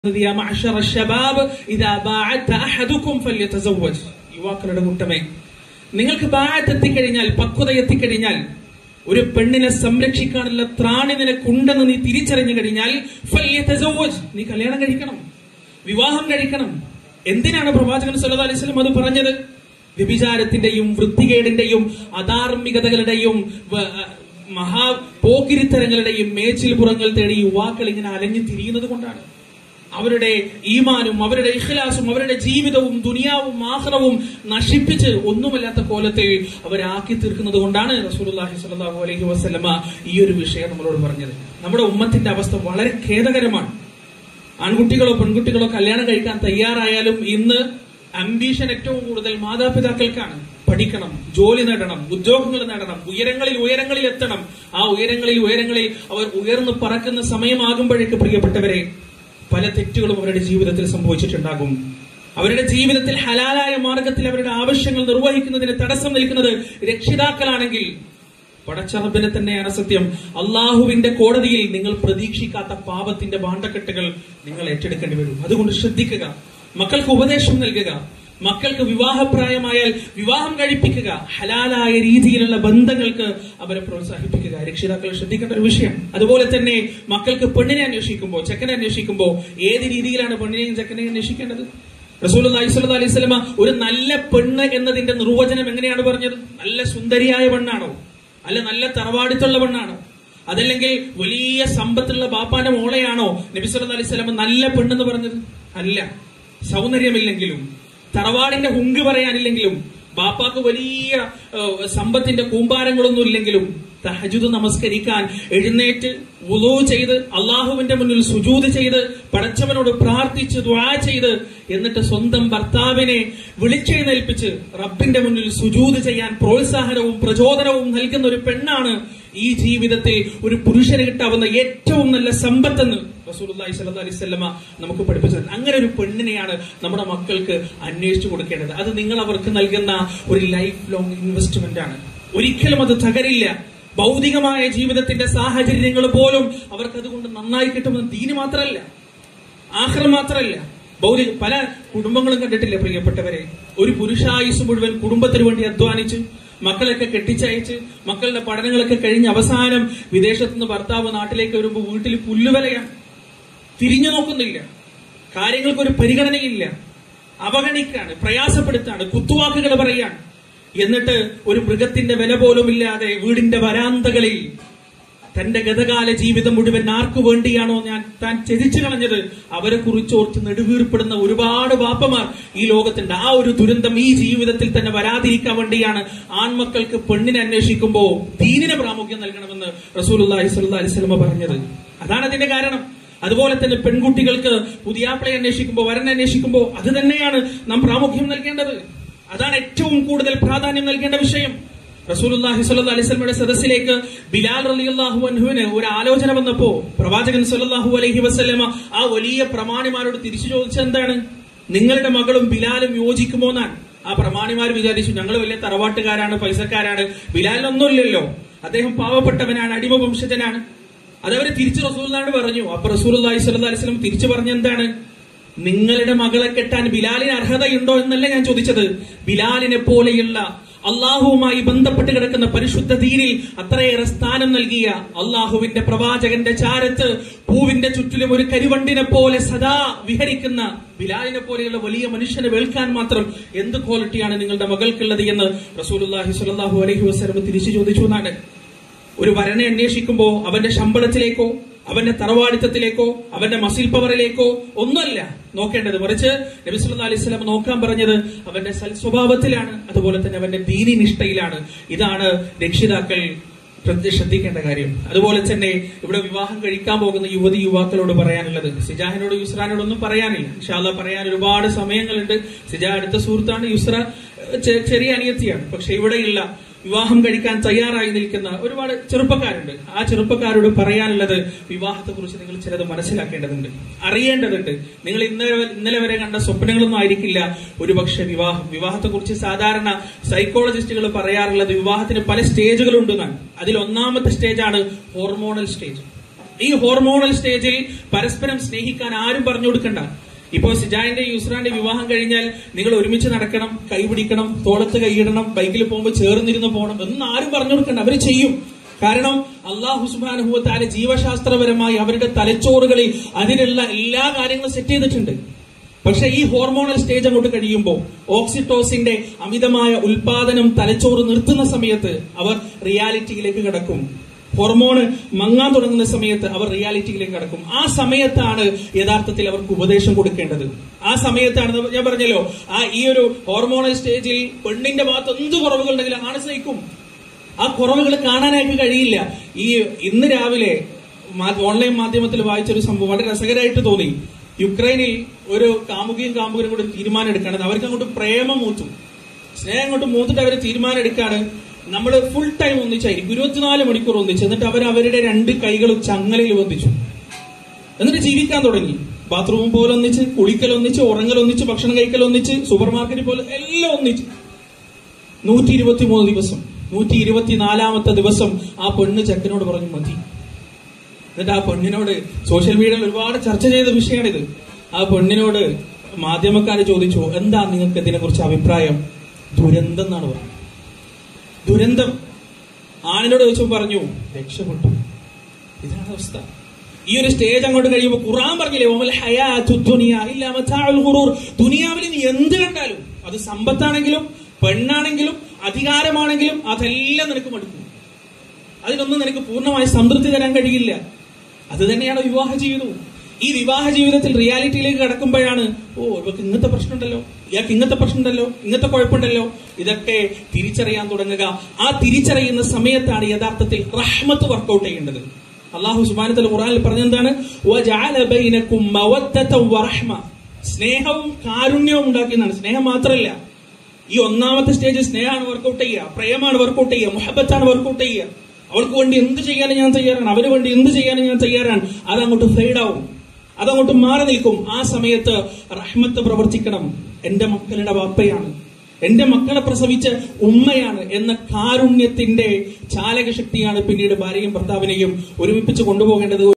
യുവാക്കളുടെ കൂട്ടമേ, നിങ്ങൾക്ക് ബാഅത്ത് എത്തിക്കഴിഞ്ഞാൽ, പക്വത എത്തിക്കഴിഞ്ഞാൽ, ഒരു പെണ്ണിനെ സംരക്ഷിക്കാനുള്ള ത്രാണി നിനക്കുണ്ടെന്ന് നീ തിരിച്ചറിഞ്ഞു കഴിഞ്ഞാൽ നീ കല്യാണം കഴിക്കണം, വിവാഹം കഴിക്കണം. എന്തിനാണ് പ്രവാചകൻ സല്ലല്ലാഹു അലൈഹി വസല്ലം അത് പറഞ്ഞത്? വ്യഭിചാരത്തിന്റെയും വൃത്തികേടിന്റെയും അധാർമികതകളുടെയും മഹാപോക്കിരിത്തരങ്ങളുടെയും മേച്ചിൽപുറങ്ങൾ തേടി യുവാക്കൾ ഇങ്ങനെ അലഞ്ഞു തിരിയുന്നത് കൊണ്ടാണ്. അവരുടെ ഈമാനും അവരുടെ ഇഖ്ലാസും അവരുടെ ജീവിതവും ദുനിയാവും ആഖിറവും നശിപ്പിച്ച് ഒന്നുമല്ലാത്ത കോലത്തിൽ അവരാക്കി തീർക്കുന്നത് കൊണ്ടാണ് റസൂലുള്ളാഹി സ്വല്ലല്ലാഹു അലൈഹി വസല്ലമ ഈ ഒരു വിഷയം നമ്മളോട് പറഞ്ഞത്. നമ്മുടെ ഉമ്മത്തിന്റെ അവസ്ഥ വളരെ ഖേദകരമാണ്. ആൺകുട്ടികളോ പെൺകുട്ടികളോ കല്യാണം കഴിക്കാൻ തയ്യാറായാലും ഇന്ന് അംബീഷൻ ഏറ്റവും കൂടുതൽ മാതാപിതാക്കൾക്കാണ്. പഠിക്കണം, ജോലി നേടണം, ഉദ്യോഗങ്ങൾ നേടണം, ഉയരങ്ങളിൽ എത്തണം. ആ ഉയരങ്ങളിൽ അവർ ഉയർന്നു പറക്കുന്ന സമയമാകുമ്പോഴേക്ക് പ്രിയപ്പെട്ടവരെ, പല തെറ്റുകളും അവരുടെ ജീവിതത്തിൽ സംഭവിച്ചിട്ടുണ്ടാകും. അവരുടെ ജീവിതത്തിൽ ഹലാലായ മാർഗത്തിൽ അവരുടെ ആവശ്യങ്ങൾ നിർവഹിക്കുന്നതിന് തടസ്സം നിൽക്കുന്നത് രക്ഷിതാക്കളാണെങ്കിൽ പടച്ചറബിനെ തന്നെയാണ് സത്യം, അള്ളാഹുവിന്റെ കോടതിയിൽ നിങ്ങൾ പ്രതീക്ഷിക്കാത്ത പാപത്തിന്റെ ഭാണ്ഡക്കെട്ടുകൾ നിങ്ങൾ ഏറ്റെടുക്കേണ്ടി വരും. അതുകൊണ്ട് ശ്രദ്ധിക്കുക, മക്കൾക്ക് ഉപദേശം നൽകുക, മക്കൾക്ക് വിവാഹപ്രായമായാൽ വിവാഹം കഴിപ്പിക്കുക, ഹലാലായ രീതിയിലുള്ള ബന്ധങ്ങൾക്ക് അവരെ പ്രോത്സാഹിപ്പിക്കുക. രക്ഷിതാക്കൾ ശ്രദ്ധിക്കേണ്ട ഒരു വിഷയം. അതുപോലെ തന്നെ മക്കൾക്ക് പെണ്ണിനെ അന്വേഷിക്കുമ്പോൾ, ചെക്കനെ അന്വേഷിക്കുമ്പോൾ ഏത് രീതിയിലാണ് പെണ്ണിനെയും ചെക്കനെയും അന്വേഷിക്കേണ്ടത്? റസൂലുള്ളാഹി സ്വല്ലല്ലാഹു അലൈഹി വസല്ലമ ഒരു നല്ല പെണ്ണ് എന്നതിന്റെ നിർവചനം എങ്ങനെയാണ് പറഞ്ഞത്? നല്ല സുന്ദരിയായ പെണ്ണാണോ? അല്ല നല്ല തറവാടിത്തുള്ള പെണ്ണാണോ? അതല്ലെങ്കിൽ വലിയ സമ്പത്തുള്ള ബാപ്പാന്റെ മോളെയാണോ നബി സല്ലല്ലാഹു അലൈഹി വസല്ലമ നല്ല പെണ്ണെന്ന് പറഞ്ഞത്? അല്ല. സൗന്ദര്യമില്ലെങ്കിലും, തറവാടിന്റെ ഹുങ്ക് പറയാനില്ലെങ്കിലും, ബാപ്പാക്ക് വലിയ സമ്പത്തിന്റെ കൂമ്പാരങ്ങളൊന്നും ഇല്ലെങ്കിലും, തഹജ്ജുദ് നമസ്കരിക്കാൻ എഴുന്നേറ്റ് വുളൂ ചെയ്ത് അള്ളാഹുവിന്റെ മുന്നിൽ സുജൂദ് ചെയ്ത് പടച്ചവനോട് പ്രാർത്ഥിച്ച് ദുആ ചെയ്ത് എന്നിട്ട് സ്വന്തം ഭർത്താവിനെ വിളിച്ചെഴുന്നേൽപ്പിച്ച് റബ്ബിന്റെ മുന്നിൽ സുജൂദ് ചെയ്യാൻ പ്രോത്സാഹനവും പ്രചോദനവും നൽകുന്ന ഒരു പെണ്ണാണ് ഈ ജീവിതത്തിൽ ഒരു പുരുഷന് കിട്ടാവുന്ന ഏറ്റവും നല്ല സമ്പത്തെന്ന് റസൂലുള്ളാഹി സ്വല്ലല്ലാഹു അലൈഹി വസല്ലമ നമുക്ക് പഠിപ്പിച്ചത്. അങ്ങനെ ഒരു പെണ്ണിനെയാണ് നമ്മുടെ മക്കൾക്ക് അന്വേഷിച്ചു കൊടുക്കേണ്ടത്. അത് നിങ്ങൾ അവർക്ക് നൽകുന്ന ഒരു ലൈഫ് ലോങ് ഇൻവെസ്റ്റ്മെന്റ് ആണ്. ഒരിക്കലും അത് തകരില്ല. ഭൗതികമായ ജീവിതത്തിന്റെ സാഹചര്യങ്ങൾ പോലും അവർക്ക് അതുകൊണ്ട് നന്നായി കിട്ടുമെന്ന് ദീന് മാത്രമല്ല, ആഖിറ മാത്രമല്ല, പല കുടുംബങ്ങളും കണ്ടിട്ടില്ലേ പ്രിയപ്പെട്ടവരെ? ഒരു പുരുഷായുസ് മുഴുവൻ കുടുംബത്തിന് വേണ്ടി അധ്വാനിച്ച് മക്കളൊക്കെ കെട്ടിച്ചയച്ച് മക്കളുടെ പഠനങ്ങളൊക്കെ കഴിഞ്ഞ് അവസാനം വിദേശത്തുനിന്ന് ഭർത്താവ് നാട്ടിലേക്ക് വരുമ്പോൾ വീട്ടിൽ പുല്ലുവിലയാണ്, തിരിഞ്ഞു നോക്കുന്നില്ല, കാര്യങ്ങൾക്കൊരു പരിഗണനയില്ല, അവഗണിക്കാണ്, പ്രയാസപ്പെടുത്താണ്, കുത്തുവാക്കുകൾ പറയാണ്. എന്നിട്ട് ഒരു മൃഗത്തിന്റെ വില പോലും ഇല്ലാതെ വീടിന്റെ വരാന്തകളിൽ തന്റെ ഗതകാല ജീവിതം മുഴുവൻ ആർക്കു വേണ്ടിയാണോ താൻ ത്യജിച്ചു കളഞ്ഞത് അവരെ കുറിച്ചോർത്ത് നെടുവീർപ്പെടുന്ന ഒരുപാട് ബാപ്പമാർ ഈ ലോകത്തുണ്ട്. ആ ഒരു ദുരന്തം ഈ ജീവിതത്തിൽ തന്നെ വരാതിരിക്കാൻ വേണ്ടിയാണ് ആൺമക്കൾക്ക് പെണ്ണിനെ അന്വേഷിക്കുമ്പോൾ ദീനിന് പ്രാമുഖ്യം നൽകണമെന്ന് റസൂലുള്ളാഹി സ്വല്ലല്ലാഹു അലൈഹി വസല്ലം പറഞ്ഞത്. അതാണ് അതിന്റെ കാരണം. അതുപോലെ തന്നെ പെൺകുട്ടികൾക്ക് പുതിയാപ്പിളയെ അന്വേഷിക്കുമ്പോൾ, വരനെ അന്വേഷിക്കുമ്പോൾ അത് തന്നെയാണ് നാം പ്രാമുഖ്യം നൽകേണ്ടത്. അതാണ് ഏറ്റവും കൂടുതൽ പ്രാധാന്യം നൽകേണ്ട വിഷയം. റസൂലുള്ളാഹി സ്വല്ലല്ലാഹു അലൈഹി വസല്ലമയുടെ സദസ്സിലേക്ക് ബിലാൽ റളിയല്ലാഹു അൻഹുവിന് ഒരു ആലോചന വന്നപ്പോ പ്രവാചകൻ സ്വല്ലല്ലാഹു അലൈഹി വസല്ലമ ആ വലിയ പ്രമാണിമാരോട് തിരിച്ചു ചോദിച്ചത് എന്താണ്? നിങ്ങളുടെ മകളും ബിലാലും യോജിക്കുമോ എന്നാണ്. ആ പ്രമാണിമാർ വിചാരിച്ചു ഞങ്ങൾ വലിയ തറവാട്ടുകാരാണ്, പൈസക്കാരാണ്, ബിലാലിനൊന്നുമില്ലല്ലോ, അദ്ദേഹം പാവപ്പെട്ടവനാണ്, അടിമ വംശജനാണ്. അതവര് തിരിച്ച് റസൂലുള്ളാഹിയോട് പറഞ്ഞു. അപ്പൊ റസൂലുള്ളാഹി സ്വല്ലല്ലാഹു അലൈഹി വസല്ലം തിരിച്ചു പറഞ്ഞ എന്താണ്? നിങ്ങളുടെ മകളെ കെട്ടാൻ ബിലാലിന് അർഹതയുണ്ടോ എന്നല്ല ഞാൻ ചോദിച്ചത്. ബിലാലിനെ പോലെയുള്ള അള്ളാഹുവുമായി ബന്ധപ്പെട്ട് കിടക്കുന്ന പരിശുദ്ധ ദീനിൽ അത്രയേറെ സ്ഥാനം നൽകിയ അള്ളാഹുവിന്റെ പ്രവാചകന്റെ ചാരത്ത് പൂവിന്റെ ചുറ്റിലും ഒരു കരിവണ്ടിനെ പോലെ സദാ വിഹരിക്കുന്ന ബിലാലിനെ പോലെയുള്ള വലിയ മനുഷ്യനെ വേൾക്കാൻ മാത്രം എന്ത് ക്വാളിറ്റിയാണ് നിങ്ങളുടെ മകൾക്കുള്ളത് എന്ന് റസൂലുള്ളാഹി സ്വല്ലല്ലാഹു അലൈഹി വസല്ലം തിരിച്ചു ചോദിച്ചു എന്നാണ്. ഒരു വരനെ അന്വേഷിക്കുമ്പോ അവന്റെ ശമ്പളത്തിലേക്കോ അവന്റെ തറവാടിത്തത്തിലേക്കോ അവന്റെ മസിൽ പവറിലേക്കോ ഒന്നുമല്ല നോക്കേണ്ടത്. മറിച്ച് നബി സല്ലല്ലാഹു അലൈഹി വസല്ലം നോക്കാൻ പറഞ്ഞത് അവന്റെ സൽസ്വഭാവത്തിലാണ്, അതുപോലെ തന്നെ അവന്റെ ദീനി നിഷ്ഠയിലാണ്. ഇതാണ് രക്ഷിതാക്കൾ ശ്രദ്ധിക്കേണ്ട കാര്യം. അതുപോലെ തന്നെ ഇവിടെ വിവാഹം കഴിക്കാൻ പോകുന്ന യുവാക്കളോട് പറയാനുള്ളത്, സിജാഹിനോട് യുസ്രാനോടൊന്നും പറയാനില്ല. ഇൻഷാ അല്ലാഹ് പറയാൻ ഒരുപാട് സമയങ്ങളുണ്ട്. സിജ അടുത്ത സുഹൃത്താണ്, യുസ്ര ചെറിയ അനിയത്തിയാണ്. പക്ഷെ ഇവിടെയുള്ള വിവാഹം കഴിക്കാൻ തയ്യാറായി നിൽക്കുന്ന ഒരുപാട് ചെറുപ്പക്കാരുണ്ട്. ആ ചെറുപ്പക്കാരോട് പറയാനുള്ളത്, വിവാഹത്തെ കുറിച്ച് നിങ്ങൾ ചിലത് മനസ്സിലാക്കേണ്ടതുണ്ട്, അറിയേണ്ടതുണ്ട്. നിങ്ങൾ ഇന്നലെ വരെ കണ്ട സ്വപ്നങ്ങളൊന്നും ആയിരിക്കില്ല ഒരുപക്ഷെ വിവാഹത്തെ കുറിച്ച് സാധാരണ സൈക്കോളജിസ്റ്റുകൾ പറയാറുള്ളത് വിവാഹത്തിന് പല സ്റ്റേജുകളുണ്ടെന്നാണ്. അതിൽ ഒന്നാമത്തെ സ്റ്റേജാണ് ഹോർമോണൽ സ്റ്റേജ്. ഈ ഹോർമോണൽ സ്റ്റേജിൽ പരസ്പരം സ്നേഹിക്കാൻ ആരും പറഞ്ഞു കൊടുക്കണ്ട. ഇപ്പോ സിജാന്റെ യുസ്രാന്റെ വിവാഹം കഴിഞ്ഞാൽ നിങ്ങൾ ഒരുമിച്ച് നടക്കണം, കൈപിടിക്കണം, തോളത്ത് കൈയിടണം, ബൈക്കിൽ പോകുമ്പോൾ ചേർന്നിരുന്ന് പോകണം എന്ന് ആരും പറഞ്ഞു കൊടുക്കണ്ട. അവര് ചെയ്യും. കാരണം അല്ലാഹു സുബ്ഹാനഹു വ തആല ജീവശാസ്ത്രപരമായി അവരുടെ തലച്ചോറുകളിൽ അതിനുള്ള എല്ലാ കാര്യങ്ങളും സെറ്റ് ചെയ്തിട്ടുണ്ട്. പക്ഷെ ഈ ഹോർമോണൽ സ്റ്റേജ് അങ്ങോട്ട് കഴിയുമ്പോൾ ഓക്സിറ്റോസിന്റെ അമിതമായ ഉൽപാദനം തലച്ചോറ് നിർത്തുന്ന സമയത്ത് അവർ റിയാലിറ്റിയിലേക്ക് കടക്കും. ഹോർമോണ് മങ്ങാൻ തുടങ്ങുന്ന സമയത്ത് അവർ റിയാലിറ്റിയിലേക്ക് കടക്കും. ആ സമയത്താണ് യഥാർത്ഥത്തിൽ അവർക്ക് ഉപദേശം കൊടുക്കേണ്ടത്. ആ സമയത്താണ് ഞാൻ പറഞ്ഞല്ലോ, ഈ ഒരു ഹോർമോണൽ സ്റ്റേജിൽ പെണ്ണിന്റെ ഭാഗത്ത് എന്ത് കുറവുകൾ ഉണ്ടെങ്കിലും ആണ് സഹിക്കും. ആ കുറവുകൾ കാണാനായിട്ട് കഴിയില്ല. ഇന്ന് രാവിലെ ഓൺലൈൻ മാധ്യമത്തിൽ വായിച്ചൊരു സംഭവം വളരെ രസകരമായിട്ട് തോന്നി. യുക്രൈനിൽ ഒരു കാമുകിയും കാമുകനും കൂടി തീരുമാനം എടുക്കാണ്. അവർക്ക് അങ്ങോട്ട് പ്രേമം മൂത്തും, സ്നേഹം അങ്ങോട്ട് മൂത്തിട്ട് അവർ തീരുമാനം എടുക്കാണ്, നമ്മൾ ഫുൾ ടൈം ഒന്നിച്ചായിരിക്കും, 24 മണിക്കൂർ ഒന്നിച്ച്. എന്നിട്ട് അവരുടെ 2 കൈകളും ചങ്ങലയിൽ ബന്ധിച്ചു. എന്നിട്ട് ജീവിക്കാൻ തുടങ്ങി. ബാത്റൂം പോലെ ഒന്നിച്ച്, കുളിക്കൽ ഒന്നിച്ച്, ഉറങ്ങൽ ഒന്നിച്ച്, ഭക്ഷണം കഴിക്കൽ ഒന്നിച്ച്, സൂപ്പർ മാർക്കറ്റ് പോലെ എല്ലാം ഒന്നിച്ച്. 123 ദിവസം. 124ാമത്തെ ദിവസം ആ പെണ്ണ് ചെക്കനോട് പറഞ്ഞു മതി. എന്നിട്ട് ആ പെണ്ണിനോട് സോഷ്യൽ മീഡിയയിൽ ഒരുപാട് ചർച്ച ചെയ്ത വിഷയമാണിത്. ആ പെണ്ണിനോട് മാധ്യമക്കാര് ചോദിച്ചു, എന്താ നിങ്ങൾക്ക് ഇതിനെ കുറിച്ച് അഭിപ്രായം? ദുരന്തം എന്നാണ് പറഞ്ഞത്. ദുരന്തം. ആണിനോട് ചോദിച്ചപ്പോൾ പറഞ്ഞു രക്ഷപ്പെട്ടു. ഇതാണ് അവസ്ഥ. ഈ ഒരു സ്റ്റേജ് അങ്ങോട്ട് കഴിയുമ്പോൾ ഖുർആൻ പറഞ്ഞില്ലേ, ദുനിയാവിൽ നീ എന്ത് കണ്ടാലും, അത് സമ്പത്താണെങ്കിലും പെണ്ണാണെങ്കിലും അധികാരമാണെങ്കിലും അതെല്ലാം നിനക്ക് മടുക്കും. അതിനൊന്നും നിനക്ക് പൂർണ്ണമായി സംതൃപ്തി തരാൻ കഴിയില്ല. അത് തന്നെയാണ് വിവാഹ ജീവിതവും. ഈ വിവാഹ ജീവിതത്തിൽ റിയാലിറ്റിയിലേക്ക് കടക്കുമ്പോഴാണ് ഇവർക്ക് ഇങ്ങനത്തെ പ്രശ്നമുണ്ടല്ലോ, ഇയാൾക്ക് ഇങ്ങനത്തെ പ്രശ്നമുണ്ടല്ലോ, ഇങ്ങനത്തെ കുഴപ്പമുണ്ടല്ലോ, ഇതൊക്കെ തിരിച്ചറിയാൻ തുടങ്ങുക. ആ തിരിച്ചറിയുന്ന സമയത്താണ് യഥാർത്ഥത്തിൽ റഹ്മത്ത് വർക്കൗട്ട് ചെയ്യേണ്ടത്. അല്ലാഹു സുബ്ഹാനഹു വ തആല ഖുർആനിൽ പറഞ്ഞെന്താണ്, വജഅല ബൈനകും മവദ്ദത വറഹ്മ, സ്നേഹവും കാരുണ്യവും ഉണ്ടാക്കിയെന്നാണ്. സ്നേഹം മാത്രമല്ല, ഈ 1ാമത്തെ സ്റ്റേജ് സ്നേഹമാണ് വർക്കൗട്ട് ചെയ്യുക, പ്രേമാണ് വർക്കൗട്ട് ചെയ്യുക, മുഹബത്താണ് വർക്കൗട്ട് ചെയ്യുക. അവൾക്ക് വേണ്ടി എന്ത് ചെയ്യാനും ഞാൻ തയ്യാറാണ്, അവന് വേണ്ടി എന്ത് ചെയ്യാനും ഞാൻ തയ്യാറാണ്. അതങ്ങോട്ട് ഫെയ്ഡാവും, അതങ്ങോട്ട് മാറി നിൽക്കും. ആ സമയത്ത് റഹ്മത്ത് പ്രവർത്തിക്കണം. എന്റെ മക്കളുടെ വാപ്പയാണ്, എന്റെ മക്കളെ പ്രസവിച്ച ഉമ്മയാണ് എന്ന കാരുണ്യത്തിന്റെ ചാലകശക്തിയാണ് പിന്നീട് ഭാര്യയും ഭർത്താവിനെയും ഒരുമിപ്പിച്ച് കൊണ്ടുപോകേണ്ടത്.